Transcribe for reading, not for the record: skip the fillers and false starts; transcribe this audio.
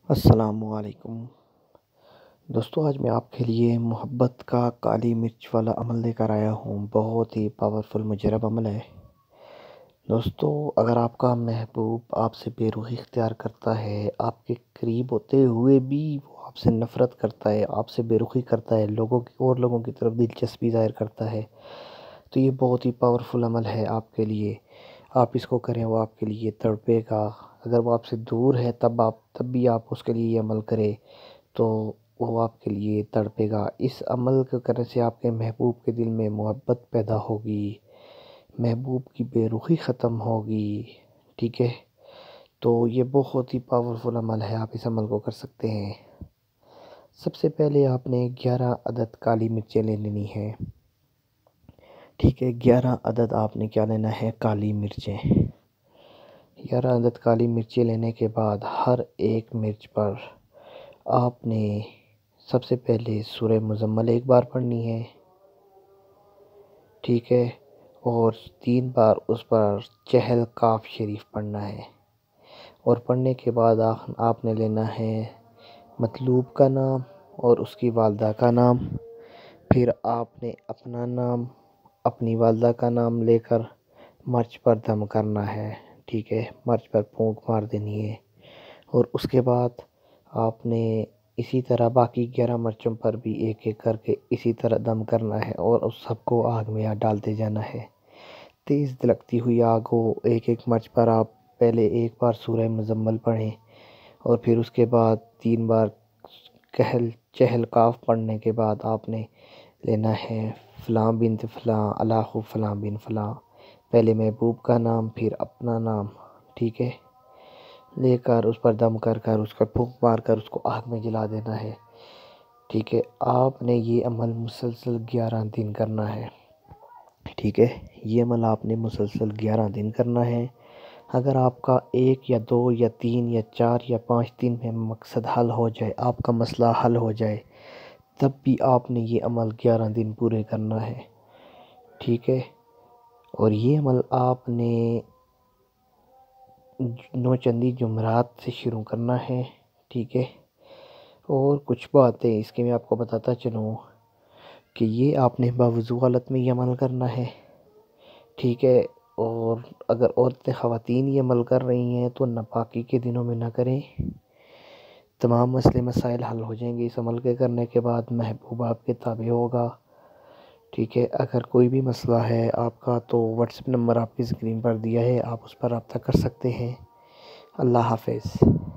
السلام علیکم دوستو، آج میں آپ کے لیے محبت کا کالی مرچ والا عمل لے کر آیا ہوں۔ بہت ہی پاورفل مجرب عمل ہے دوستو۔ اگر آپ کا محبوب آپ سے بے رخی اختیار کرتا ہے، آپ کے قریب ہوتے ہوئے بھی وہ آپ سے نفرت کرتا ہے، آپ سے بے رخی کرتا ہے، لوگوں کی طرف دلچسپی ظاہر کرتا ہے، تو یہ بہت ہی پاورفل عمل ہے آپ کے لیے۔ آپ اس کو کریں، وہ آپ کے لیے تڑپے گا۔ اگر وہ آپ سے دور ہے تب بھی آپ اس کے لیے یہ عمل کریں تو وہ آپ کے لیے تڑپے گا۔ اس عمل کو کرنے سے آپ کے محبوب کے دل میں محبت پیدا ہوگی، محبوب کی بے رخی ختم ہوگی، ٹھیک ہے؟ تو یہ بہت ہی پاورفل عمل ہے، آپ اس عمل کو کر سکتے ہیں۔ سب سے پہلے آپ نے 11 عدد کالی مرچیں لے لینی ہے، ٹھیک ہے؟ 11 عدد آپ نے کیا لینا ہے؟ کالی مرچیں۔ 11 عدد کالی مرچیں لینے کے بعد ہر ایک مرچ پر آپ نے سب سے پہلے سورہ مزمل ایک بار پڑھنی ہے، ٹھیک ہے؟ اور 3 بار اس پر چہل کاف شریف پڑھنا ہے، اور پڑھنے کے بعد آپ نے لینا ہے مطلوب کا نام اور اس کی والدہ کا نام۔ پھر آپ نے اپنا نام، اپنی والدہ کا نام لے کر مرچ پر دم کرنا ہے، ٹھیک ہے؟ مرچ پر پھونک مار دینی ہے، اور اس کے بعد آپ نے اسی طرح باقی 11 مرچوں پر بھی ایک ایک کر کے اسی طرح دم کرنا ہے، اور اس سب کو آگ میں ڈالتے جانا ہے۔ تیز دلکتی ہوئی آگ ہو، ایک ایک مرچ پر آپ پہلے ایک بار سورہ مزمل پڑھیں، اور پھر اس کے بعد 3 بار چہل کاف پڑھنے کے بعد آپ نے لینا ہے فلاں بنت فلاں اللہ فلاں بن فلاں، پہلے محبوب کا نام پھر اپنا نام، ٹھیک ہے؟ لے کر اس پر دم کر اس کا پھونک مار کر اس کو آگ میں جلا دینا ہے، ٹھیک ہے؟ آپ نے یہ عمل مسلسل 11 دن کرنا ہے، ٹھیک ہے؟ یہ عمل آپ نے مسلسل 11 دن کرنا ہے۔ اگر آپ کا 1 یا 2 یا 3 یا 4 یا 5 دن میں مقصد حل ہو جائے، آپ کا مسئلہ حل ہو جائے، تب بھی آپ نے یہ عمل 11 دن پورے کرنا ہے، ٹھیک ہے؟ اور یہ عمل آپ نے نوچندی جمعرات سے شروع کرنا ہے، ٹھیک ہے؟ اور کچھ باتیں اس کے میں آپ کو بتاتا چلوں کہ یہ آپ نے باوضو حالت میں یہ عمل کرنا ہے، ٹھیک ہے؟ اور اگر عورتیں خواتین یہ عمل کر رہی ہیں تو ناپاکی کے دنوں میں نہ کریں، تمام مسئلے مسائل حل ہو جائیں گے اس عمل کے کرنے کے بعد۔ محبوب آپ کے تابع ہوگا، ٹھیک ہے؟ اگر کوئی بھی مسئلہ ہے آپ کا تو واٹس ایپ نمبر آپ کی اسکرین پر دیا ہے، آپ اس پر رابطہ کر سکتے ہیں۔ اللہ حافظ۔